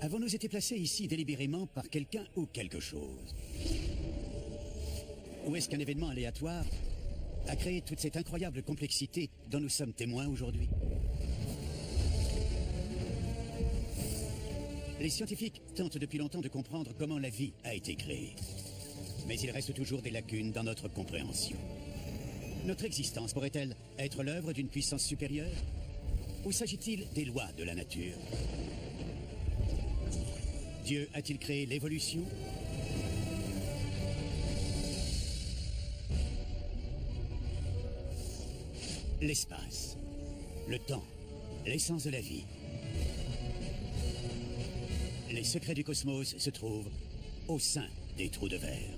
Avons-nous été placés ici délibérément par quelqu'un ou quelque chose? Ou est-ce qu'un événement aléatoire a créé toute cette incroyable complexité dont nous sommes témoins aujourd'hui? Les scientifiques tentent depuis longtemps de comprendre comment la vie a été créée. Mais il reste toujours des lacunes dans notre compréhension. Notre existence pourrait-elle être l'œuvre d'une puissance supérieure? Ou s'agit-il des lois de la nature? Dieu a-t-il créé l'évolution? L'espace, le temps, l'essence de la vie. Les secrets du cosmos se trouvent au sein des trous de verre.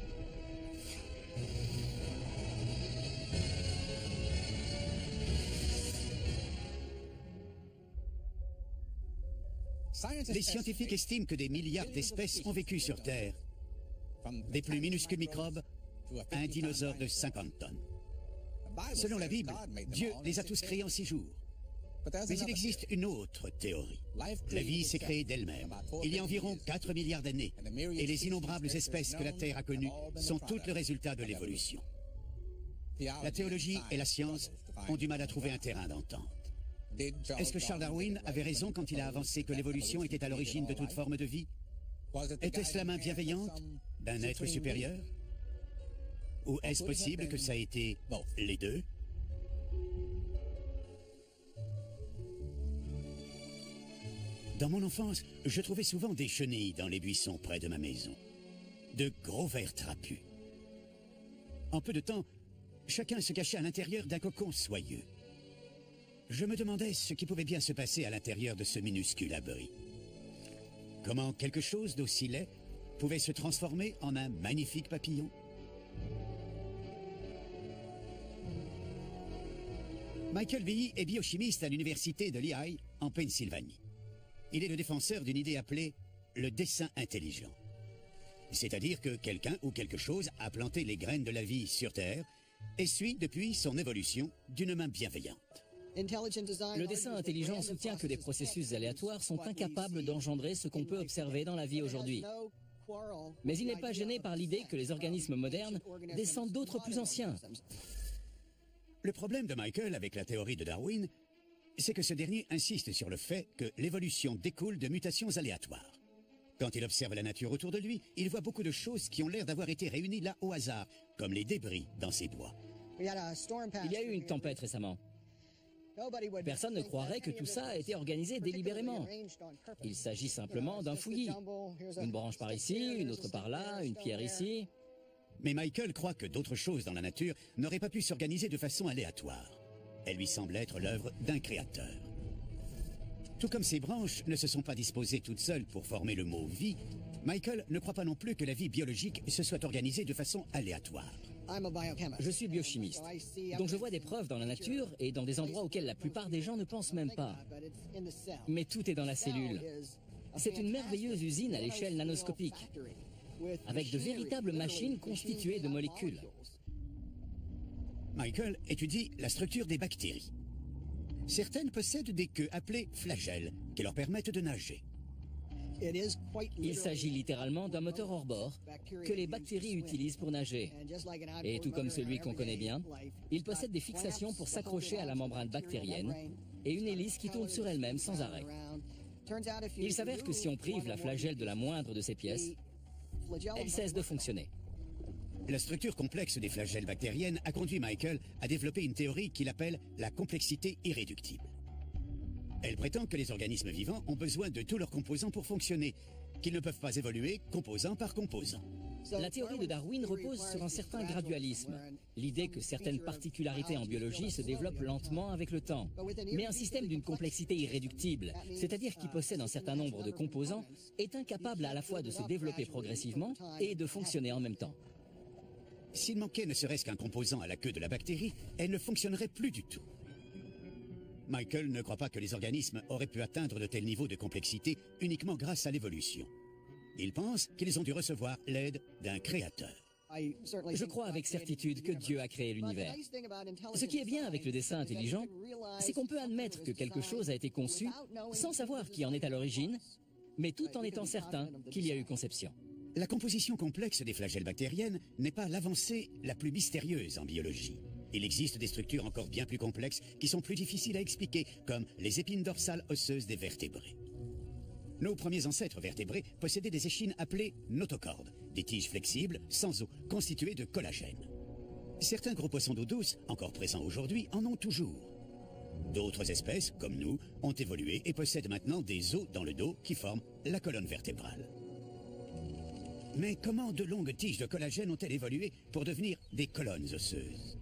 Les scientifiques estiment que des milliards d'espèces ont vécu sur Terre, des plus minuscules microbes à un dinosaure de 50 tonnes. Selon la Bible, Dieu les a tous créés en 6 jours. Mais il existe une autre théorie. La vie s'est créée d'elle-même, il y a environ 4 milliards d'années, et les innombrables espèces que la Terre a connues sont toutes le résultat de l'évolution. La théologie et la science ont du mal à trouver un terrain d'entente. Est-ce que Charles Darwin avait raison quand il a avancé que l'évolution était à l'origine de toute forme de vie? Était-ce la main bienveillante d'un être supérieur? Ou est-ce possible que ça ait été les deux? Dans mon enfance, je trouvais souvent des chenilles dans les buissons près de ma maison. De gros vers trapus. En peu de temps, chacun se cachait à l'intérieur d'un cocon soyeux. Je me demandais ce qui pouvait bien se passer à l'intérieur de ce minuscule abri. Comment quelque chose d'aussi laid pouvait se transformer en un magnifique papillon? Michael Behe est biochimiste à l'université de Lehigh, en Pennsylvanie. Il est le défenseur d'une idée appelée le dessein intelligent. C'est-à-dire que quelqu'un ou quelque chose a planté les graines de la vie sur Terre et suit depuis son évolution d'une main bienveillante. Le dessin intelligent soutient que des processus aléatoires sont incapables d'engendrer ce qu'on peut observer dans la vie aujourd'hui. Mais il n'est pas gêné par l'idée que les organismes modernes descendent d'autres plus anciens. Le problème de Michael avec la théorie de Darwin, c'est que ce dernier insiste sur le fait que l'évolution découle de mutations aléatoires. Quand il observe la nature autour de lui, il voit beaucoup de choses qui ont l'air d'avoir été réunies là au hasard, comme les débris dans ces bois. Il y a eu une tempête récemment. Personne ne croirait que tout ça a été organisé délibérément. Il s'agit simplement d'un fouillis. Une branche par ici, une autre par là, une pierre ici. Mais Michael croit que d'autres choses dans la nature n'auraient pas pu s'organiser de façon aléatoire. Elle lui semble être l'œuvre d'un créateur. Tout comme ces branches ne se sont pas disposées toutes seules pour former le mot « vie », Michael ne croit pas non plus que la vie biologique se soit organisée de façon aléatoire. Je suis biochimiste, donc je vois des preuves dans la nature et dans des endroits auxquels la plupart des gens ne pensent même pas. Mais tout est dans la cellule. C'est une merveilleuse usine à l'échelle nanoscopique, avec de véritables machines constituées de molécules. Michael étudie la structure des bactéries. Certaines possèdent des queues appelées flagelles qui leur permettent de nager. Il s'agit littéralement d'un moteur hors bord que les bactéries utilisent pour nager. Et tout comme celui qu'on connaît bien, il possède des fixations pour s'accrocher à la membrane bactérienne et une hélice qui tourne sur elle-même sans arrêt. Il s'avère que si on prive la flagelle de la moindre de ces pièces, elle cesse de fonctionner. La structure complexe des flagelles bactériennes a conduit Michael à développer une théorie qu'il appelle la complexité irréductible. Elle prétend que les organismes vivants ont besoin de tous leurs composants pour fonctionner, qu'ils ne peuvent pas évoluer composant par composant. La théorie de Darwin repose sur un certain gradualisme, l'idée que certaines particularités en biologie se développent lentement avec le temps. Mais un système d'une complexité irréductible, c'est-à-dire qui possède un certain nombre de composants, est incapable à la fois de se développer progressivement et de fonctionner en même temps. S'il manquait ne serait-ce qu'un composant à la queue de la bactérie, elle ne fonctionnerait plus du tout. Michael ne croit pas que les organismes auraient pu atteindre de tels niveaux de complexité uniquement grâce à l'évolution. Il pense qu'ils ont dû recevoir l'aide d'un créateur. Je crois avec certitude que Dieu a créé l'univers. Ce qui est bien avec le dessin intelligent, c'est qu'on peut admettre que quelque chose a été conçu sans savoir qui en est à l'origine, mais tout en étant certain qu'il y a eu conception. La composition complexe des flagelles bactériennes n'est pas l'avancée la plus mystérieuse en biologie. Il existe des structures encore bien plus complexes qui sont plus difficiles à expliquer, comme les épines dorsales osseuses des vertébrés. Nos premiers ancêtres vertébrés possédaient des échines appelées notochordes, des tiges flexibles, sans os, constituées de collagène. Certains gros poissons d'eau douce, encore présents aujourd'hui, en ont toujours. D'autres espèces, comme nous, ont évolué et possèdent maintenant des os dans le dos qui forment la colonne vertébrale. Mais comment de longues tiges de collagène ont-elles évolué pour devenir des colonnes osseuses?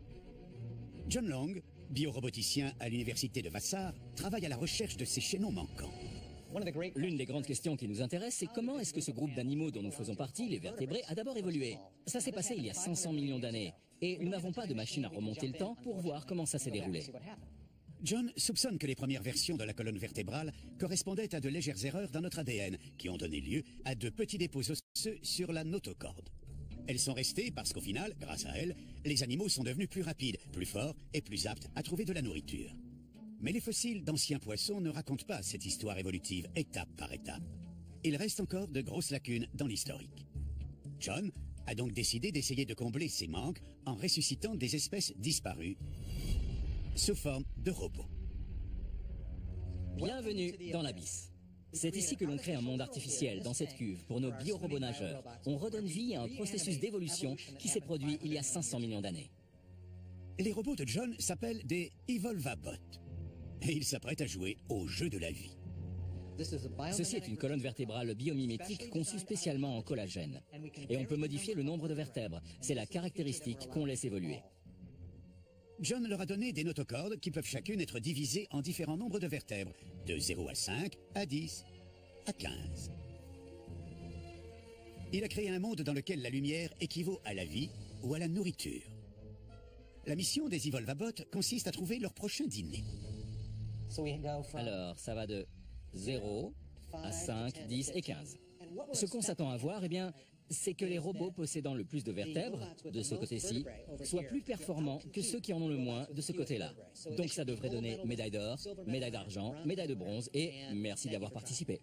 John Long, bioroboticien à l'université de Vassar, travaille à la recherche de ces chaînons manquants. L'une des grandes questions qui nous intéresse, c'est comment est-ce que ce groupe d'animaux dont nous faisons partie, les vertébrés, a d'abord évolué. Ça s'est passé il y a 500 millions d'années, et nous n'avons pas de machine à remonter le temps pour voir comment ça s'est déroulé. John soupçonne que les premières versions de la colonne vertébrale correspondaient à de légères erreurs dans notre ADN, qui ont donné lieu à de petits dépôts osseux sur la notochorde. Elles sont restées parce qu'au final, grâce à elles, les animaux sont devenus plus rapides, plus forts et plus aptes à trouver de la nourriture. Mais les fossiles d'anciens poissons ne racontent pas cette histoire évolutive étape par étape. Il reste encore de grosses lacunes dans l'historique. John a donc décidé d'essayer de combler ces manques en ressuscitant des espèces disparues sous forme de robots. Bienvenue dans l'Abysse. C'est ici que l'on crée un monde artificiel, dans cette cuve, pour nos biorobots nageurs. On redonne vie à un processus d'évolution qui s'est produit il y a 500 millions d'années. Les robots de John s'appellent des Evolvabots. Et ils s'apprêtent à jouer au jeu de la vie. Ceci est une colonne vertébrale biomimétique conçue spécialement en collagène. Et on peut modifier le nombre de vertèbres. C'est la caractéristique qu'on laisse évoluer. John leur a donné des notochordes qui peuvent chacune être divisées en différents nombres de vertèbres, de 0 à 5, à 10, à 15. Il a créé un monde dans lequel la lumière équivaut à la vie ou à la nourriture. La mission des Evolvabots consiste à trouver leur prochain dîner. Alors, ça va de 0 à 5, 10 et 15. Ce qu'on s'attend à voir, eh bien, c'est que les robots possédant le plus de vertèbres, de ce côté-ci, soient plus performants que ceux qui en ont le moins de ce côté-là. Donc ça devrait donner médaille d'or, médaille d'argent, médaille de bronze et merci d'y avoir participé.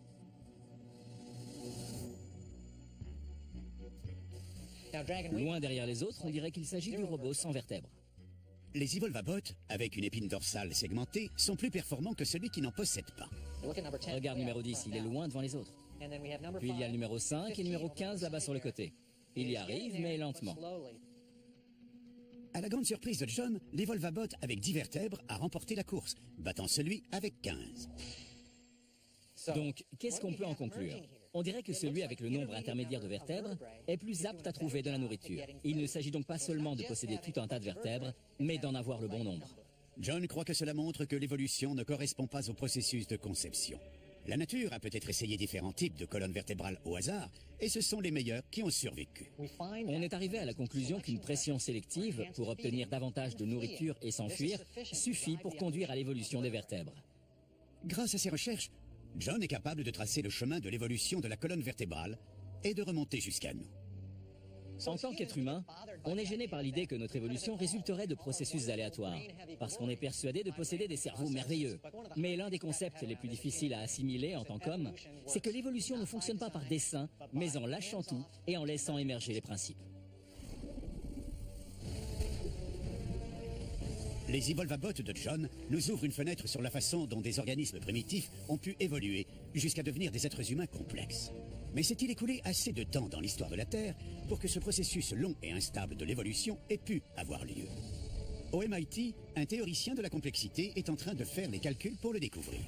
Loin derrière les autres, on dirait qu'il s'agit du robot sans vertèbres. Les Evolvabots, avec une épine dorsale segmentée, sont plus performants que celui qui n'en possède pas. Regarde numéro 10, il est loin devant les autres. Puis il y a le numéro 5 et le numéro 15 là-bas sur le côté. Il y arrive, mais lentement. À la grande surprise de John, l'Evolvabot avec 10 vertèbres a remporté la course, battant celui avec 15. Donc, qu'est-ce qu'on peut en conclure? On dirait que celui avec le nombre intermédiaire de vertèbres est plus apte à trouver de la nourriture. Il ne s'agit donc pas seulement de posséder tout un tas de vertèbres, mais d'en avoir le bon nombre. John croit que cela montre que l'évolution ne correspond pas au processus de conception. La nature a peut-être essayé différents types de colonnes vertébrales au hasard, et ce sont les meilleurs qui ont survécu. On est arrivé à la conclusion qu'une pression sélective, pour obtenir davantage de nourriture et s'enfuir, suffit pour conduire à l'évolution des vertèbres. Grâce à ses recherches, John est capable de tracer le chemin de l'évolution de la colonne vertébrale et de remonter jusqu'à nous. En tant qu'être humain, on est gêné par l'idée que notre évolution résulterait de processus aléatoires, parce qu'on est persuadé de posséder des cerveaux merveilleux. Mais l'un des concepts les plus difficiles à assimiler en tant qu'homme, c'est que l'évolution ne fonctionne pas par dessein, mais en lâchant tout et en laissant émerger les principes. Les Evolvabots de John nous ouvrent une fenêtre sur la façon dont des organismes primitifs ont pu évoluer jusqu'à devenir des êtres humains complexes. Mais s'est-il écoulé assez de temps dans l'histoire de la Terre pour que ce processus long et instable de l'évolution ait pu avoir lieu? Au MIT, un théoricien de la complexité est en train de faire les calculs pour le découvrir.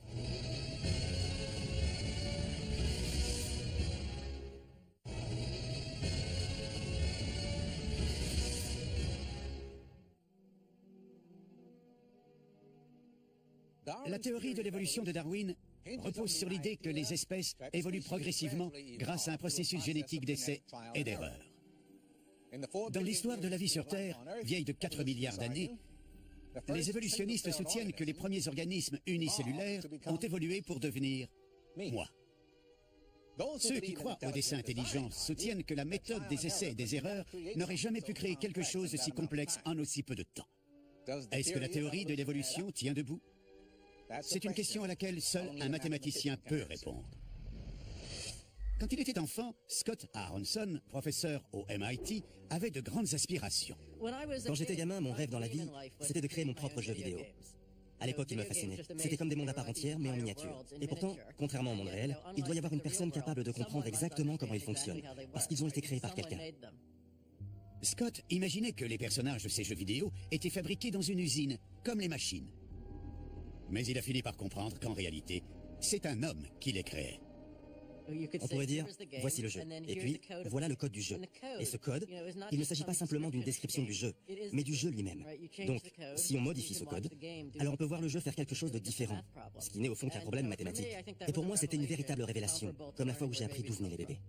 La théorie de l'évolution de Darwin repose sur l'idée que les espèces évoluent progressivement grâce à un processus génétique d'essais et d'erreurs. Dans l'histoire de la vie sur Terre, vieille de 4 milliards d'années, les évolutionnistes soutiennent que les premiers organismes unicellulaires ont évolué pour devenir moi. Ceux qui croient au dessin intelligent soutiennent que la méthode des essais et des erreurs n'aurait jamais pu créer quelque chose de si complexe en aussi peu de temps. Est-ce que la théorie de l'évolution tient debout? C'est une question à laquelle seul un mathématicien peut répondre. Quand il était enfant, Scott Aronson, professeur au MIT, avait de grandes aspirations. Quand j'étais gamin, mon rêve dans la vie, c'était de créer mon propre jeu vidéo. À l'époque, il me fascinait. C'était comme des mondes à part entière, mais en miniature. Et pourtant, contrairement au monde réel, il doit y avoir une personne capable de comprendre exactement comment ils fonctionnent, parce qu'ils ont été créés par quelqu'un. Scott imaginait que les personnages de ces jeux vidéo étaient fabriqués dans une usine, comme les machines. Mais il a fini par comprendre qu'en réalité, c'est un homme qui les créait. On pourrait dire, voici le jeu, et puis voilà le code du jeu. Et ce code, il ne s'agit pas simplement d'une description du jeu, mais du jeu lui-même. Donc, si on modifie ce code, alors on peut voir le jeu faire quelque chose de différent, ce qui n'est au fond qu'un problème mathématique. Et pour moi, c'était une véritable révélation, comme la fois où j'ai appris d'où venaient les bébés.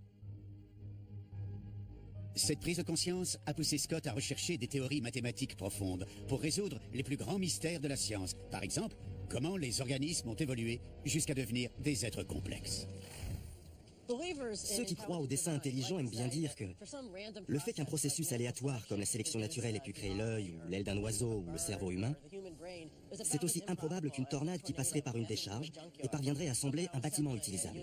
Cette prise de conscience a poussé Scott à rechercher des théories mathématiques profondes pour résoudre les plus grands mystères de la science. Par exemple, comment les organismes ont évolué jusqu'à devenir des êtres complexes. Ceux qui croient au dessin intelligent aiment bien dire que le fait qu'un processus aléatoire comme la sélection naturelle ait pu créer l'œil ou l'aile d'un oiseau ou le cerveau humain, c'est aussi improbable qu'une tornade qui passerait par une décharge et parviendrait à assembler un bâtiment utilisable.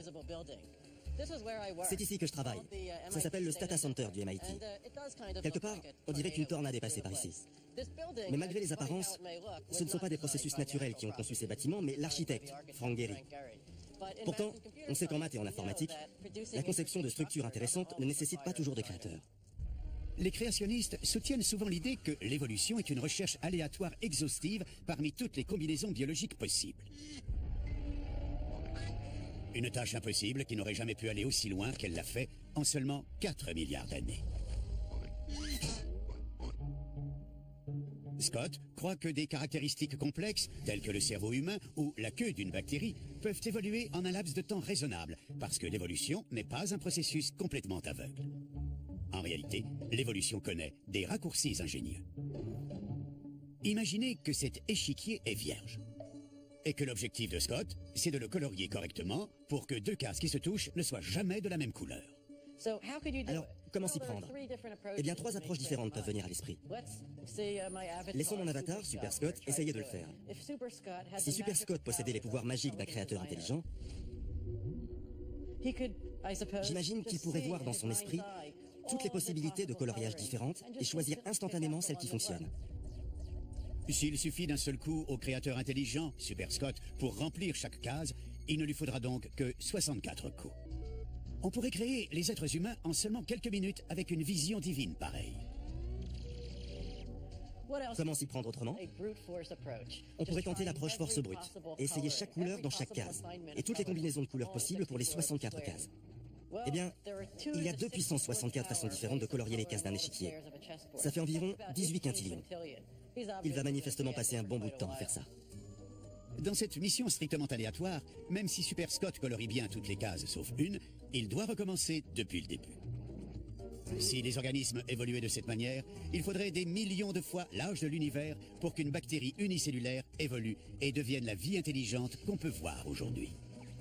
C'est ici que je travaille. Ça s'appelle le Stata Center du MIT. Quelque part, on dirait qu'une tornade est passée par ici. Mais malgré les apparences, ce ne sont pas des processus naturels qui ont conçu ces bâtiments, mais l'architecte, Frank Gehry. Pourtant, on sait qu'en maths et en informatique, la conception de structures intéressantes ne nécessite pas toujours de créateurs. Les créationnistes soutiennent souvent l'idée que l'évolution est une recherche aléatoire exhaustive parmi toutes les combinaisons biologiques possibles. Une tâche impossible qui n'aurait jamais pu aller aussi loin qu'elle l'a fait en seulement 4 milliards d'années. Scott croit que des caractéristiques complexes, telles que le cerveau humain ou la queue d'une bactérie, peuvent évoluer en un laps de temps raisonnable, parce que l'évolution n'est pas un processus complètement aveugle. En réalité, l'évolution connaît des raccourcis ingénieux. Imaginez que cet échiquier est vierge, et que l'objectif de Scott, c'est de le colorier correctement pour que deux cases qui se touchent ne soient jamais de la même couleur. Alors, comment s'y prendre? Eh bien, 3 approches différentes peuvent venir à l'esprit. Laissons mon avatar, Super Scott, essayer de le faire. Si Super Scott possédait les pouvoirs magiques d'un créateur intelligent, j'imagine qu'il pourrait voir dans son esprit toutes les possibilités de coloriage différentes et choisir instantanément celle qui fonctionne. S'il suffit d'un seul coup au créateur intelligent, Super Scott, pour remplir chaque case, il ne lui faudra donc que 64 coups. On pourrait créer les êtres humains en seulement quelques minutes avec une vision divine pareille. Comment s'y prendre autrement? On pourrait tenter l'approche force brute et essayer chaque couleur dans chaque case et toutes les combinaisons de couleurs possibles pour les 64 cases. Eh bien, il y a 2 puissance 64 façons différentes de colorier les cases d'un échiquier. Ça fait environ 18 quintillions. Il va manifestement passer un bon bout de temps à faire ça. Dans cette mission strictement aléatoire, même si Super Scott colorie bien toutes les cases sauf une, il doit recommencer depuis le début. Si les organismes évoluaient de cette manière, il faudrait des millions de fois l'âge de l'univers pour qu'une bactérie unicellulaire évolue et devienne la vie intelligente qu'on peut voir aujourd'hui.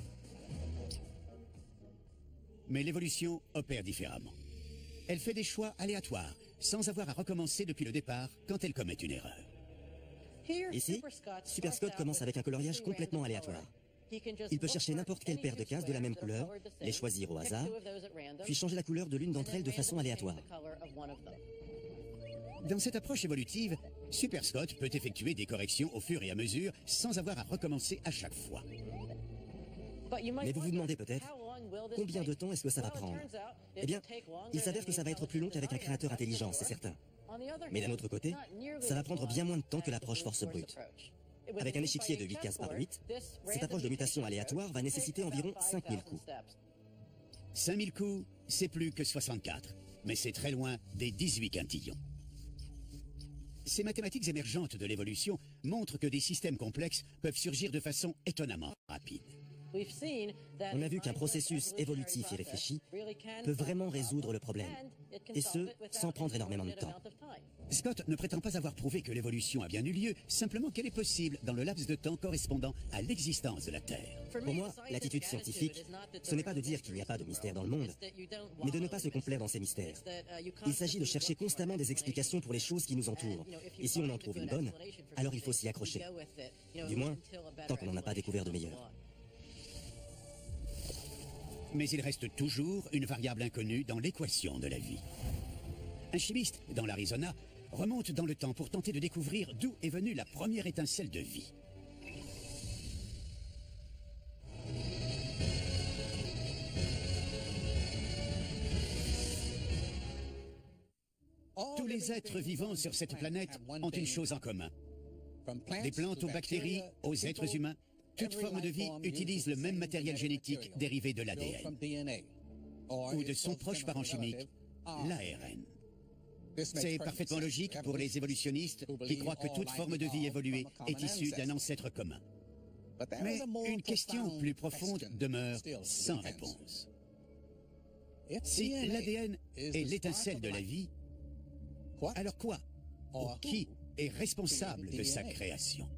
Mais l'évolution opère différemment. Elle fait des choix aléatoires, sans avoir à recommencer depuis le départ quand elle commet une erreur. Ici, Super Scott commence avec un coloriage complètement aléatoire. Il peut chercher n'importe quelle paire de cases de la même couleur, les choisir au hasard, puis changer la couleur de l'une d'entre elles de façon aléatoire. Dans cette approche évolutive, Super Scott peut effectuer des corrections au fur et à mesure sans avoir à recommencer à chaque fois. Mais vous vous demandez peut-être, combien de temps est-ce que ça va prendre? Eh bien, il s'avère que ça va être plus long qu'avec un créateur intelligent, c'est certain. Mais d'un autre côté, ça va prendre bien moins de temps que l'approche force brute. Avec un échiquier de 8 cases par 8, cette approche de mutation aléatoire va nécessiter environ 5000 coups. 5000 coups, c'est plus que 64, mais c'est très loin des 18 quintillions. Ces mathématiques émergentes de l'évolution montrent que des systèmes complexes peuvent surgir de façon étonnamment rapide. On a vu qu'un processus évolutif et réfléchi peut vraiment résoudre le problème, et ce, sans prendre énormément de temps. Scott ne prétend pas avoir prouvé que l'évolution a bien eu lieu, simplement qu'elle est possible dans le laps de temps correspondant à l'existence de la Terre. Pour moi, l'attitude scientifique, ce n'est pas de dire qu'il n'y a pas de mystère dans le monde, mais de ne pas se complaire dans ces mystères. Il s'agit de chercher constamment des explications pour les choses qui nous entourent. Et si on en trouve une bonne, alors il faut s'y accrocher. Du moins, tant qu'on n'en a pas découvert de meilleure. Mais il reste toujours une variable inconnue dans l'équation de la vie. Un chimiste, dans l'Arizona, remonte dans le temps pour tenter de découvrir d'où est venue la première étincelle de vie. Tous les êtres vivants sur cette planète ont une chose en commun. Des plantes aux bactéries, aux êtres humains, toute forme de vie utilise le même matériel génétique dérivé de l'ADN, ou de son proche parent chimique, l'ARN. C'est parfaitement logique pour les évolutionnistes qui croient que toute forme de vie évoluée est issue d'un ancêtre commun. Mais une question plus profonde demeure sans réponse. Si l'ADN est l'étincelle de la vie, alors quoi ou qui est responsable de sa création?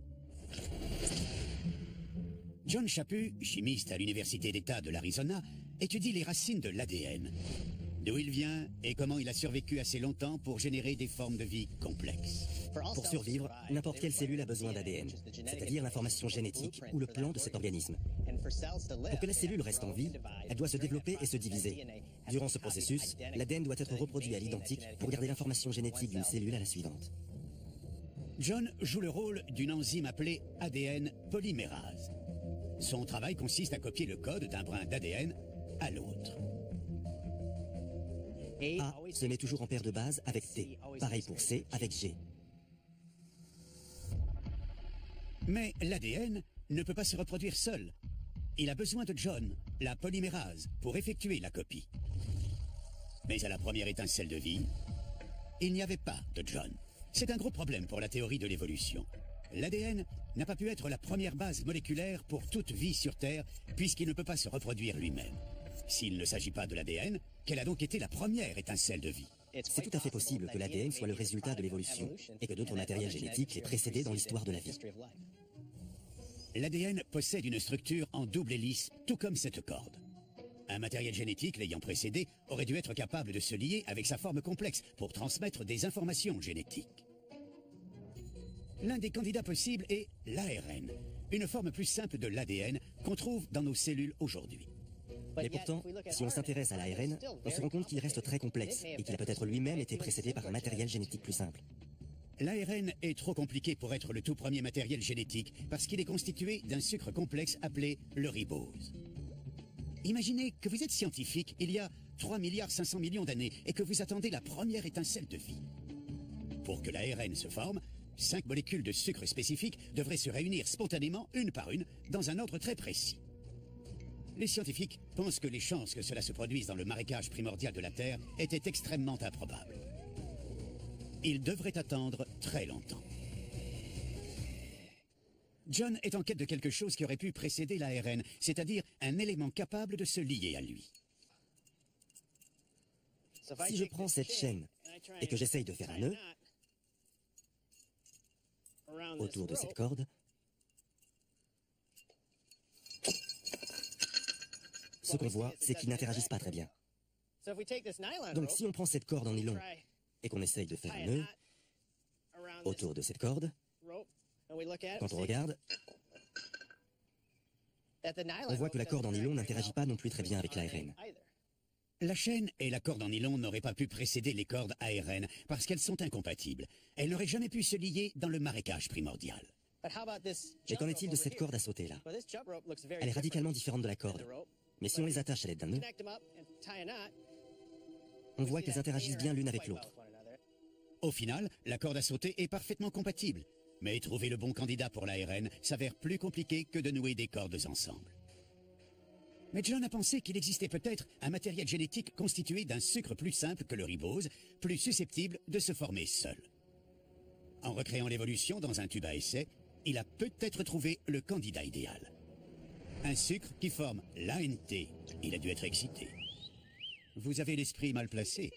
John Chaput, chimiste à l'Université d'État de l'Arizona, étudie les racines de l'ADN. D'où il vient et comment il a survécu assez longtemps pour générer des formes de vie complexes. Pour survivre, n'importe quelle cellule a besoin d'ADN, c'est-à-dire l'information génétique ou le plan de cet organisme. Pour que la cellule reste en vie, elle doit se développer et se diviser. Durant ce processus, l'ADN doit être reproduit à l'identique pour garder l'information génétique d'une cellule à la suivante. John joue le rôle d'une enzyme appelée ADN polymérase. Son travail consiste à copier le code d'un brin d'ADN à l'autre. A se met toujours en paire de base avec T. Pareil pour C avec G. Mais l'ADN ne peut pas se reproduire seul. Il a besoin de John, la polymérase, pour effectuer la copie. Mais à la première étincelle de vie, il n'y avait pas de John. C'est un gros problème pour la théorie de l'évolution. L'ADN n'a pas pu être la première base moléculaire pour toute vie sur Terre, puisqu'il ne peut pas se reproduire lui-même. S'il ne s'agit pas de l'ADN, quelle a donc été la première étincelle de vie? C'est tout à fait possible que l'ADN soit le résultat de l'évolution et que d'autres matériels génétiques l'aient précédé dans l'histoire de la vie. L'ADN possède une structure en double hélice, tout comme cette corde. Un matériel génétique l'ayant précédé aurait dû être capable de se lier avec sa forme complexe pour transmettre des informations génétiques. L'un des candidats possibles est l'ARN, une forme plus simple de l'ADN qu'on trouve dans nos cellules aujourd'hui. Mais pourtant, si on s'intéresse à l'ARN, on se rend compte qu'il reste très complexe et qu'il a peut-être lui-même été précédé par un matériel génétique plus simple. L'ARN est trop compliqué pour être le tout premier matériel génétique parce qu'il est constitué d'un sucre complexe appelé le ribose. Imaginez que vous êtes scientifique il y a 3,5 milliards d'années et que vous attendez la première étincelle de vie. Pour que l'ARN se forme, 5 molécules de sucre spécifiques devraient se réunir spontanément, une par une, dans un ordre très précis. Les scientifiques pensent que les chances que cela se produise dans le marécage primordial de la Terre étaient extrêmement improbables. Ils devraient attendre très longtemps. John est en quête de quelque chose qui aurait pu précéder l'ARN, c'est-à-dire un élément capable de se lier à lui. Si je prends cette chaîne et que j'essaye de faire un nœud autour de cette corde, ce qu'on voit, c'est qu'ils n'interagissent pas très bien. Donc si on prend cette corde en nylon et qu'on essaye de faire un nœud autour de cette corde, quand on regarde, on voit que la corde en nylon n'interagit pas non plus très bien avec l'ARN. La chaîne et la corde en nylon n'auraient pas pu précéder les cordes ARN parce qu'elles sont incompatibles. Elles n'auraient jamais pu se lier dans le marécage primordial. Mais qu'en est-il de cette corde à sauter là? Elle est radicalement différente de la corde. Mais si on les attache à l'aide d'un nœud, on voit qu'elles interagissent bien l'une avec l'autre. Au final, la corde à sauter est parfaitement compatible. Mais trouver le bon candidat pour l'ARN s'avère plus compliqué que de nouer des cordes ensemble. Mais John a pensé qu'il existait peut-être un matériel génétique constitué d'un sucre plus simple que le ribose, plus susceptible de se former seul. En recréant l'évolution dans un tube à essai, il a peut-être trouvé le candidat idéal. Un sucre qui forme l'ANT. Il a dû être excité. Vous avez l'esprit mal placé.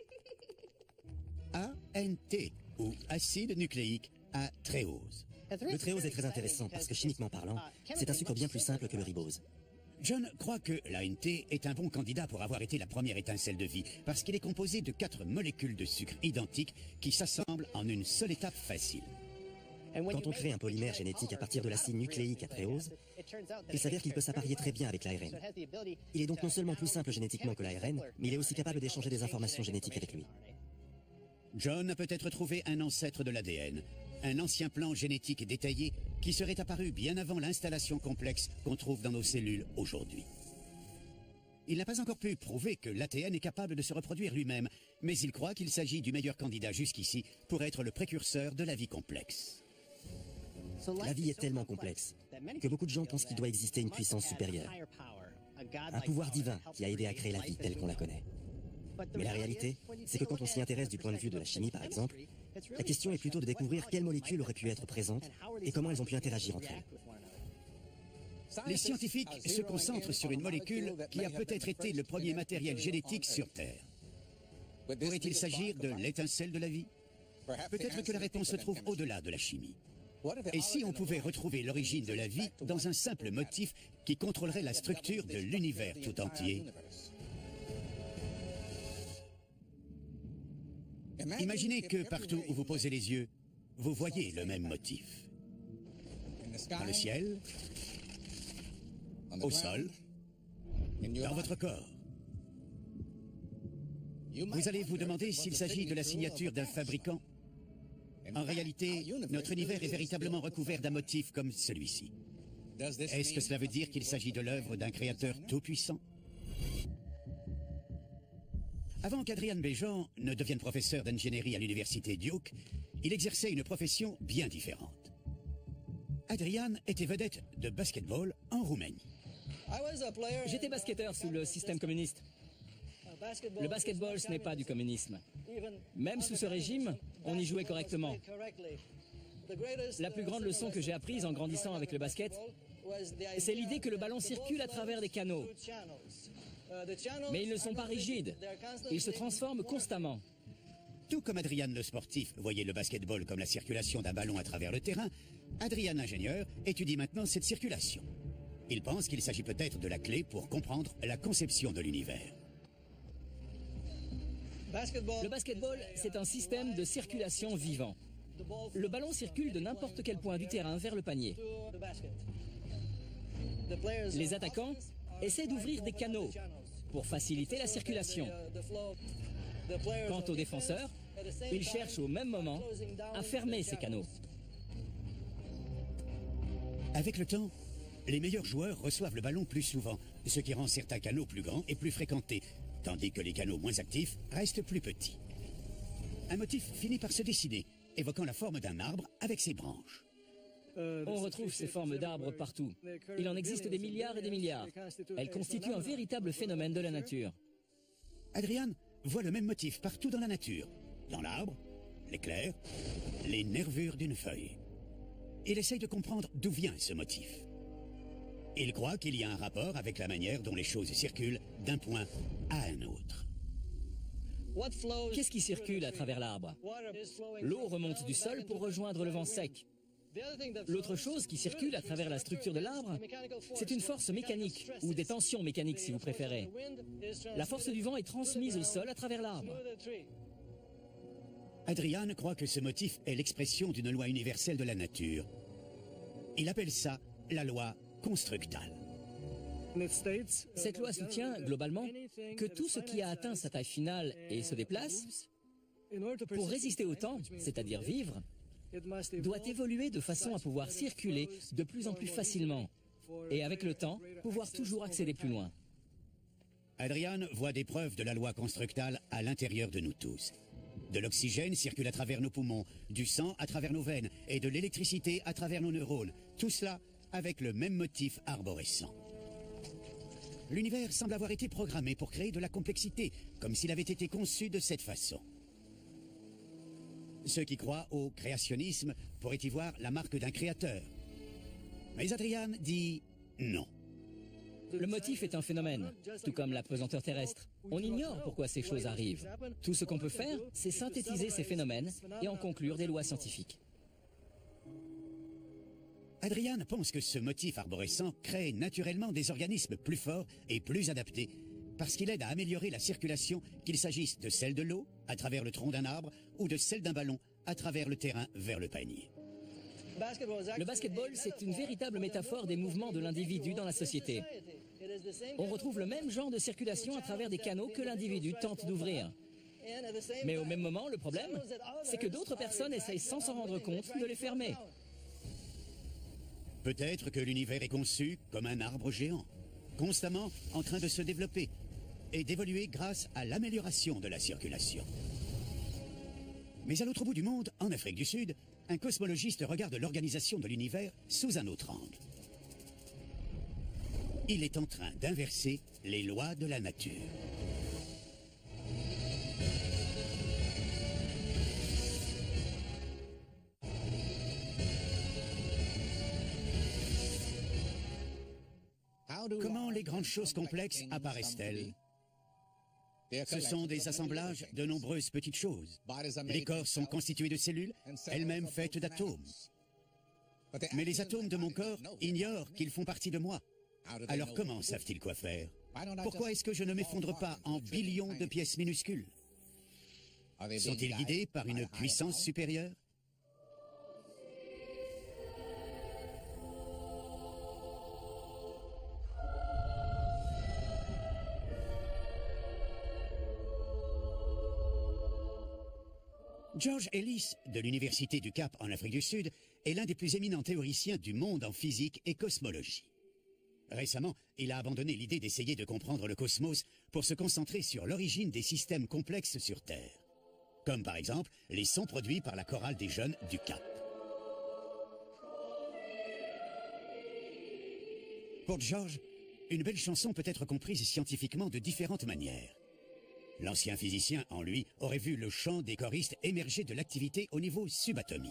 ANT, ou acide nucléique à tréose. Le tréose est très intéressant parce que chimiquement parlant, c'est un sucre bien plus simple que le ribose. John croit que l'ANT est un bon candidat pour avoir été la première étincelle de vie, parce qu'il est composé de 4 molécules de sucre identiques qui s'assemblent en une seule étape facile. Quand on crée un polymère génétique à partir de l'acide nucléique à tréose, il s'avère qu'il peut s'apparier très bien avec l'ARN. Il est donc non seulement plus simple génétiquement que l'ARN, mais il est aussi capable d'échanger des informations génétiques avec lui. John a peut-être trouvé un ancêtre de l'ADN, un ancien plan génétique détaillé qui serait apparu bien avant l'installation complexe qu'on trouve dans nos cellules aujourd'hui. Il n'a pas encore pu prouver que l'ADN est capable de se reproduire lui-même, mais il croit qu'il s'agit du meilleur candidat jusqu'ici pour être le précurseur de la vie complexe. La vie est tellement complexe que beaucoup de gens pensent qu'il doit exister une puissance supérieure, un pouvoir divin qui a aidé à créer la vie telle qu'on la connaît. Mais la réalité, c'est que quand on s'y intéresse du point de vue de la chimie, par exemple, la question est plutôt de découvrir quelles molécules auraient pu être présentes et comment elles ont pu interagir entre elles. Les scientifiques se concentrent sur une molécule qui a peut-être été le premier matériel génétique sur Terre. Pourrait-il s'agir de l'étincelle de la vie? Peut-être que la réponse se trouve au-delà de la chimie. Et si on pouvait retrouver l'origine de la vie dans un simple motif qui contrôlerait la structure de l'univers tout entier? Imaginez que partout où vous posez les yeux, vous voyez le même motif. Dans le ciel, au sol, dans votre corps. Vous allez vous demander s'il s'agit de la signature d'un fabricant. En réalité, notre univers est véritablement recouvert d'un motif comme celui-ci. Est-ce que cela veut dire qu'il s'agit de l'œuvre d'un créateur tout-puissant? Avant qu'Adrian Béjean ne devienne professeur d'ingénierie à l'université Duke, il exerçait une profession bien différente. Adrian était vedette de basketball en Roumanie. J'étais basketteur sous le système communiste. Le basketball, ce n'est pas du communisme. Même sous ce régime, on y jouait correctement. La plus grande leçon que j'ai apprise en grandissant avec le basket, c'est l'idée que le ballon circule à travers des canaux. Mais ils ne sont pas rigides. Ils se transforment constamment. Tout comme Adrian le sportif voyait le basketball comme la circulation d'un ballon à travers le terrain, Adrian l'ingénieur étudie maintenant cette circulation. Il pense qu'il s'agit peut-être de la clé pour comprendre la conception de l'univers. Le basketball, c'est un système de circulation vivant. Le ballon circule de n'importe quel point du terrain vers le panier. Les attaquants essaient d'ouvrir des canaux pour faciliter la circulation. Quant aux défenseurs, ils cherchent au même moment à fermer ces canaux. Avec le temps, les meilleurs joueurs reçoivent le ballon plus souvent, ce qui rend certains canaux plus grands et plus fréquentés, tandis que les canaux moins actifs restent plus petits. Un motif finit par se dessiner, évoquant la forme d'un arbre avec ses branches. On retrouve ces formes d'arbres partout. Il en existe des milliards et des milliards. Elles constituent un véritable phénomène de la nature. Adrian voit le même motif partout dans la nature. Dans l'arbre, l'éclair, les nervures d'une feuille. Il essaye de comprendre d'où vient ce motif. Il croit qu'il y a un rapport avec la manière dont les choses circulent d'un point à un autre. Qu'est-ce qui circule à travers l'arbre? L'eau remonte du sol pour rejoindre le vent sec. L'autre chose qui circule à travers la structure de l'arbre, c'est une force mécanique, ou des tensions mécaniques si vous préférez. La force du vent est transmise au sol à travers l'arbre. Adrian croit que ce motif est l'expression d'une loi universelle de la nature. Il appelle ça la loi constructale. Cette loi soutient, globalement, que tout ce qui a atteint sa taille finale et se déplace, pour résister au temps, c'est-à-dire vivre, doit évoluer de façon à pouvoir circuler de plus en plus facilement et avec le temps, pouvoir toujours accéder plus loin. Adrian voit des preuves de la loi constructale à l'intérieur de nous tous. De l'oxygène circule à travers nos poumons, du sang à travers nos veines et de l'électricité à travers nos neurones. Tout cela avec le même motif arborescent. L'univers semble avoir été programmé pour créer de la complexité, comme s'il avait été conçu de cette façon. Ceux qui croient au créationnisme pourraient y voir la marque d'un créateur. Mais Adrian dit non. Le motif est un phénomène, tout comme la pesanteur terrestre. On ignore pourquoi ces choses arrivent. Tout ce qu'on peut faire, c'est synthétiser ces phénomènes et en conclure des lois scientifiques. Adrian pense que ce motif arborescent crée naturellement des organismes plus forts et plus adaptés, parce qu'il aide à améliorer la circulation, qu'il s'agisse de celle de l'eau, à travers le tronc d'un arbre, ou de celle d'un ballon, à travers le terrain vers le panier. Le basketball, c'est une véritable métaphore des mouvements de l'individu dans la société. On retrouve le même genre de circulation à travers des canaux que l'individu tente d'ouvrir. Mais au même moment, le problème, c'est que d'autres personnes essayent sans s'en rendre compte de les fermer. Peut-être que l'univers est conçu comme un arbre géant, constamment en train de se développer et d'évoluer grâce à l'amélioration de la circulation. Mais à l'autre bout du monde, en Afrique du Sud, un cosmologiste regarde l'organisation de l'univers sous un autre angle. Il est en train d'inverser les lois de la nature. Comment les grandes choses complexes apparaissent-elles? Ce sont des assemblages de nombreuses petites choses. Les corps sont constitués de cellules, elles-mêmes faites d'atomes. Mais les atomes de mon corps ignorent qu'ils font partie de moi. Alors comment savent-ils quoi faire? Pourquoi est-ce que je ne m'effondre pas en billions de pièces minuscules? Sont-ils guidés par une puissance supérieure? George Ellis, de l'Université du Cap en Afrique du Sud, est l'un des plus éminents théoriciens du monde en physique et cosmologie. Récemment, il a abandonné l'idée d'essayer de comprendre le cosmos pour se concentrer sur l'origine des systèmes complexes sur Terre, comme par exemple les sons produits par la chorale des jeunes du Cap. Pour George, une belle chanson peut être comprise scientifiquement de différentes manières. L'ancien physicien, en lui, aurait vu le chant des choristes émerger de l'activité au niveau subatomique.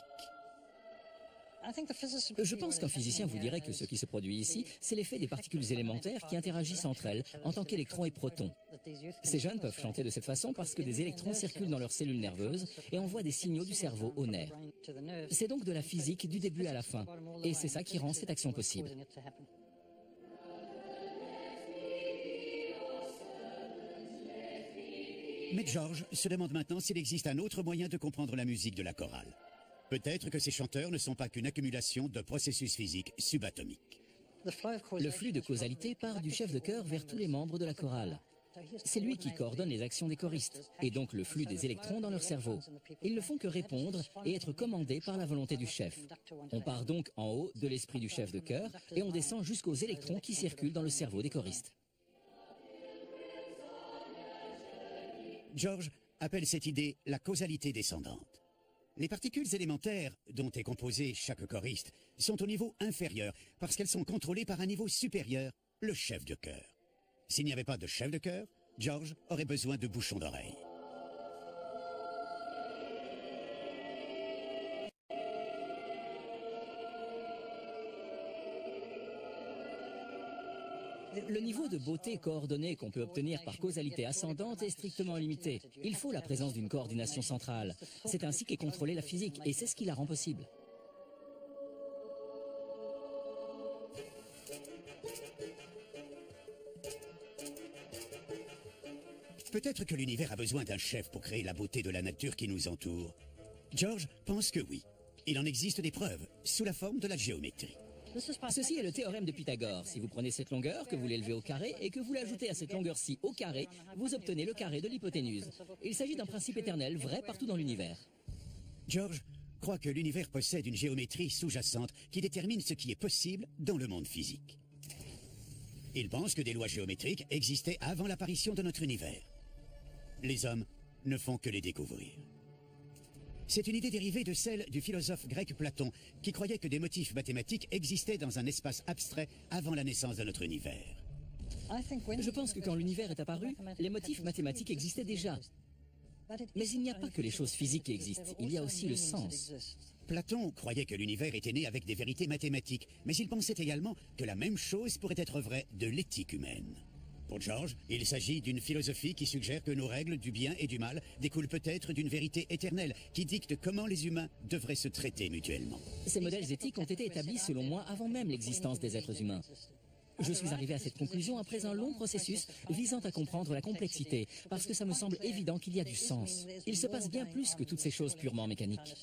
Je pense qu'un physicien vous dirait que ce qui se produit ici, c'est l'effet des particules élémentaires qui interagissent entre elles en tant qu'électrons et protons. Ces jeunes peuvent chanter de cette façon parce que des électrons circulent dans leurs cellules nerveuses et envoient des signaux du cerveau aux nerfs. C'est donc de la physique du début à la fin, et c'est ça qui rend cette action possible. Mais George se demande maintenant s'il existe un autre moyen de comprendre la musique de la chorale. Peut-être que ces chanteurs ne sont pas qu'une accumulation de processus physiques subatomiques. Le flux de causalité part du chef de chœur vers tous les membres de la chorale. C'est lui qui coordonne les actions des choristes, et donc le flux des électrons dans leur cerveau. Ils ne font que répondre et être commandés par la volonté du chef. On part donc en haut de l'esprit du chef de chœur, et on descend jusqu'aux électrons qui circulent dans le cerveau des choristes. George appelle cette idée la causalité descendante. Les particules élémentaires dont est composé chaque choriste sont au niveau inférieur parce qu'elles sont contrôlées par un niveau supérieur, le chef de chœur. S'il n'y avait pas de chef de chœur, George aurait besoin de bouchons d'oreilles. Le niveau de beauté coordonnée qu'on peut obtenir par causalité ascendante est strictement limité. Il faut la présence d'une coordination centrale. C'est ainsi qu'est contrôlée la physique, et c'est ce qui la rend possible. Peut-être que l'univers a besoin d'un chef pour créer la beauté de la nature qui nous entoure. George pense que oui. Il en existe des preuves, sous la forme de la géométrie. Ceci est le théorème de Pythagore. Si vous prenez cette longueur, que vous l'élevez au carré, et que vous l'ajoutez à cette longueur-ci au carré, vous obtenez le carré de l'hypoténuse. Il s'agit d'un principe éternel, vrai partout dans l'univers. George croit que l'univers possède une géométrie sous-jacente qui détermine ce qui est possible dans le monde physique. Il pense que des lois géométriques existaient avant l'apparition de notre univers. Les hommes ne font que les découvrir. C'est une idée dérivée de celle du philosophe grec Platon, qui croyait que des motifs mathématiques existaient dans un espace abstrait avant la naissance de notre univers. Je pense que quand l'univers est apparu, les motifs mathématiques existaient déjà. Mais il n'y a pas que les choses physiques qui existent, il y a aussi le sens. Platon croyait que l'univers était né avec des vérités mathématiques, mais il pensait également que la même chose pourrait être vraie de l'éthique humaine. Pour George, il s'agit d'une philosophie qui suggère que nos règles du bien et du mal découlent peut-être d'une vérité éternelle qui dicte comment les humains devraient se traiter mutuellement. Ces modèles éthiques ont été établis selon moi avant même l'existence des êtres humains. Je suis arrivé à cette conclusion après un long processus visant à comprendre la complexité, parce que ça me semble évident qu'il y a du sens. Il se passe bien plus que toutes ces choses purement mécaniques.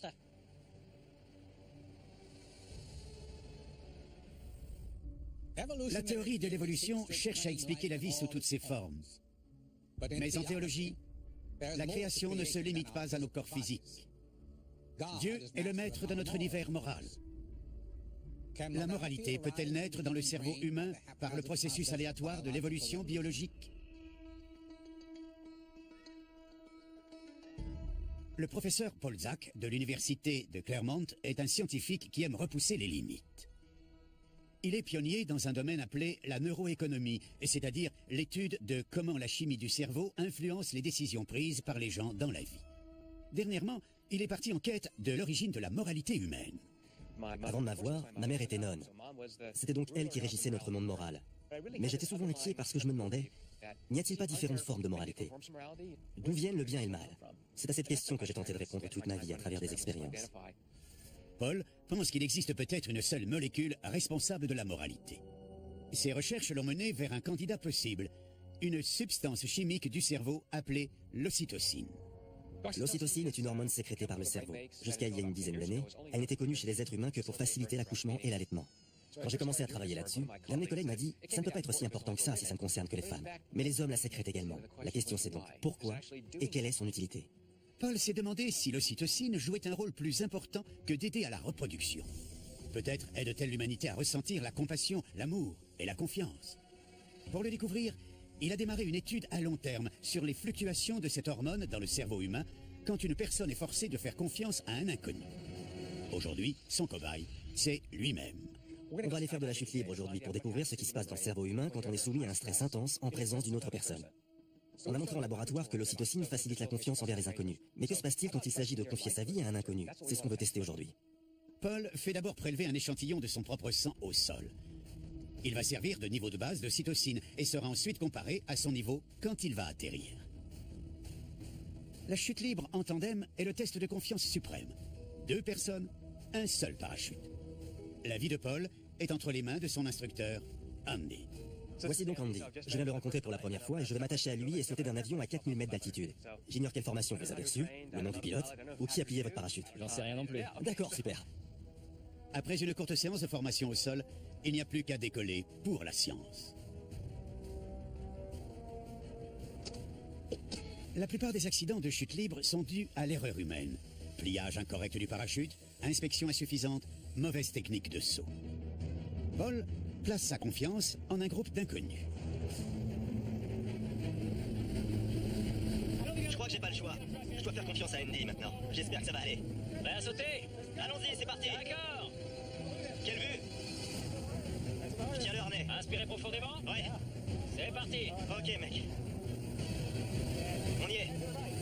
La théorie de l'évolution cherche à expliquer la vie sous toutes ses formes. Mais en théologie, la création ne se limite pas à nos corps physiques. Dieu est le maître de notre univers moral. La moralité peut-elle naître dans le cerveau humain par le processus aléatoire de l'évolution biologique? Le professeur Paul Zak de l'université de Claremont est un scientifique qui aime repousser les limites. Il est pionnier dans un domaine appelé la neuroéconomie, c'est-à-dire l'étude de comment la chimie du cerveau influence les décisions prises par les gens dans la vie. Dernièrement, il est parti en quête de l'origine de la moralité humaine. Avant de m'avoir, ma mère était nonne. C'était donc elle qui régissait notre monde moral. Mais j'étais souvent inquiet parce que je me demandais, n'y a-t-il pas différentes formes de moralité? D'où viennent le bien et le mal? C'est à cette question que j'ai tenté de répondre toute ma vie à travers des expériences. Paul pense qu'il existe peut-être une seule molécule responsable de la moralité. Ses recherches l'ont mené vers un candidat possible, une substance chimique du cerveau appelée l'ocytocine. L'ocytocine est une hormone sécrétée par le cerveau. Jusqu'à il y a une dizaine d'années, elle n'était connue chez les êtres humains que pour faciliter l'accouchement et l'allaitement. Quand j'ai commencé à travailler là-dessus, l'un de mes collègues m'a dit « ça ne peut pas être aussi important que ça si ça ne concerne que les femmes. Mais les hommes la sécrètent également. La question c'est donc pourquoi et quelle est son utilité ?» Paul s'est demandé si l'ocytocine jouait un rôle plus important que d'aider à la reproduction. Peut-être aide-t-elle l'humanité à ressentir la compassion, l'amour et la confiance. Pour le découvrir, il a démarré une étude à long terme sur les fluctuations de cette hormone dans le cerveau humain quand une personne est forcée de faire confiance à un inconnu. Aujourd'hui, son cobaye, c'est lui-même. On va aller faire de la chute libre aujourd'hui pour découvrir ce qui se passe dans le cerveau humain quand on est soumis à un stress intense en présence d'une autre personne. On a montré en laboratoire que l'ocytocine facilite la confiance envers les inconnus. Mais que se passe-t-il quand il s'agit de confier sa vie à un inconnu? C'est ce qu'on veut tester aujourd'hui. Paul fait d'abord prélever un échantillon de son propre sang au sol. Il va servir de niveau de base de cytocine et sera ensuite comparé à son niveau quand il va atterrir. La chute libre en tandem est le test de confiance suprême. 2 personnes, un seul parachute. La vie de Paul est entre les mains de son instructeur, Andy. Voici donc Andy. Je viens de le rencontrer pour la première fois et je vais m'attacher à lui et sauter d'un avion à 4000 mètres d'altitude. J'ignore quelle formation vous avez reçue, le nom du pilote, ou qui a plié votre parachute. J'en sais rien non plus. D'accord, super. Après une courte séance de formation au sol, il n'y a plus qu'à décoller pour la science. La plupart des accidents de chute libre sont dus à l'erreur humaine. Pliage incorrect du parachute, inspection insuffisante, mauvaise technique de saut. Paul place sa confiance en un groupe d'inconnus. Je crois que j'ai pas le choix. Je dois faire confiance à Andy maintenant. J'espère que ça va aller. Prêt à sauter? Allons-y, c'est parti. D'accord. Quelle vue? Je tiens le harnais. Inspirez profondément. Ouais. C'est parti. Ok, mec. On y est.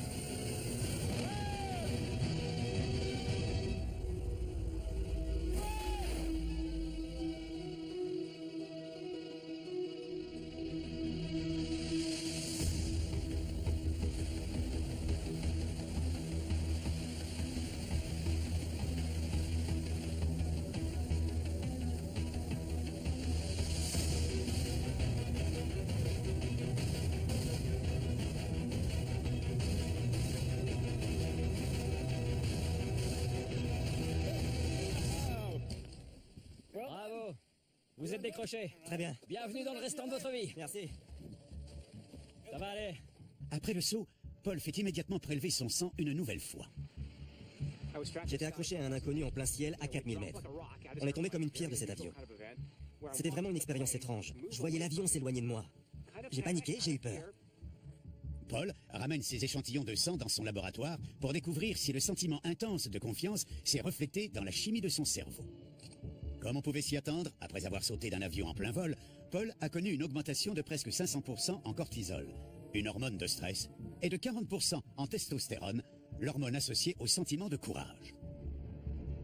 Bravo. Vous êtes décroché. Très bien. Bienvenue dans le restant de votre vie. Merci. Ça va aller. Après le saut, Paul fait immédiatement prélever son sang une nouvelle fois. J'étais accroché à un inconnu en plein ciel à 4000 mètres. On est tombé comme une pierre de cet avion. C'était vraiment une expérience étrange. Je voyais l'avion s'éloigner de moi. J'ai paniqué, j'ai eu peur. Paul ramène ses échantillons de sang dans son laboratoire pour découvrir si le sentiment intense de confiance s'est reflété dans la chimie de son cerveau. Comme on pouvait s'y attendre, après avoir sauté d'un avion en plein vol, Paul a connu une augmentation de presque 500% en cortisol, une hormone de stress, et de 40% en testostérone, l'hormone associée au sentiment de courage.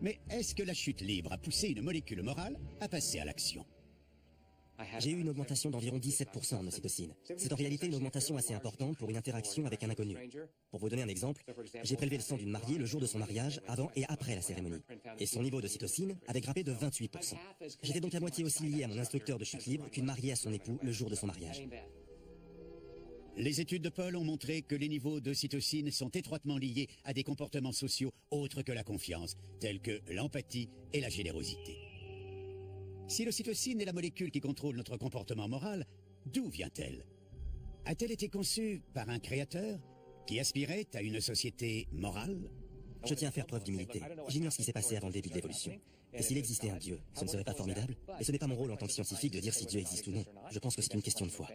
Mais est-ce que la chute libre a poussé une molécule morale à passer à l'action? J'ai eu une augmentation d'environ 17% en ocytocine. C'est en réalité une augmentation assez importante pour une interaction avec un inconnu. Pour vous donner un exemple, j'ai prélevé le sang d'une mariée le jour de son mariage, avant et après la cérémonie. Et son niveau d'ocytocine avait grimpé de 28%. J'étais donc à moitié aussi lié à mon instructeur de chute libre qu'une mariée à son époux le jour de son mariage. Les études de Paul ont montré que les niveaux d'ocytocine sont étroitement liés à des comportements sociaux autres que la confiance, tels que l'empathie et la générosité. Si l'ocytocine est la molécule qui contrôle notre comportement moral, d'où vient-elle? A-t-elle été conçue par un créateur qui aspirait à une société morale? Je tiens à faire preuve d'humilité. J'ignore ce qui s'est passé avant le début de l'évolution. Et s'il existait un Dieu, ce ne serait pas formidable? Et ce n'est pas mon rôle en tant que scientifique de dire si Dieu existe ou non. Je pense que c'est une question de foi.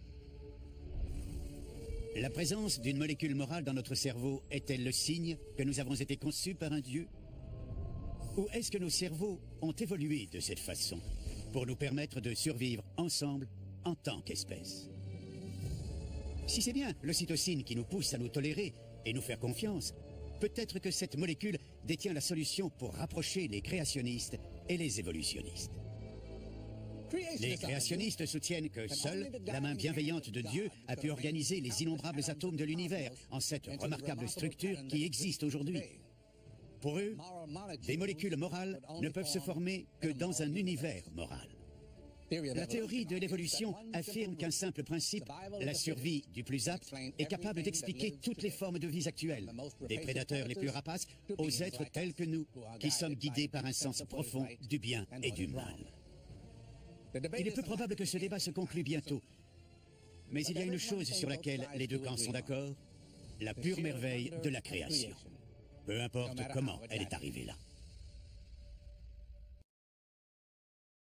La présence d'une molécule morale dans notre cerveau est-elle le signe que nous avons été conçus par un Dieu? Ou est-ce que nos cerveaux ont évolué de cette façon pour nous permettre de survivre ensemble en tant qu'espèce? Si c'est bien l'ocytocine qui nous pousse à nous tolérer et nous faire confiance, peut-être que cette molécule détient la solution pour rapprocher les créationnistes et les évolutionnistes. Les créationnistes soutiennent que seule la main bienveillante de Dieu a pu organiser les innombrables atomes de l'univers en cette remarquable structure qui existe aujourd'hui. Pour eux, des molécules morales ne peuvent se former que dans un univers moral. La théorie de l'évolution affirme qu'un simple principe, la survie du plus apte, est capable d'expliquer toutes les formes de vie actuelles, des prédateurs les plus rapaces aux êtres tels que nous, qui sommes guidés par un sens profond du bien et du mal. Il est peu probable que ce débat se conclue bientôt, mais il y a une chose sur laquelle les deux camps sont d'accord, la pure merveille de la création. Peu importe comment elle est arrivée là.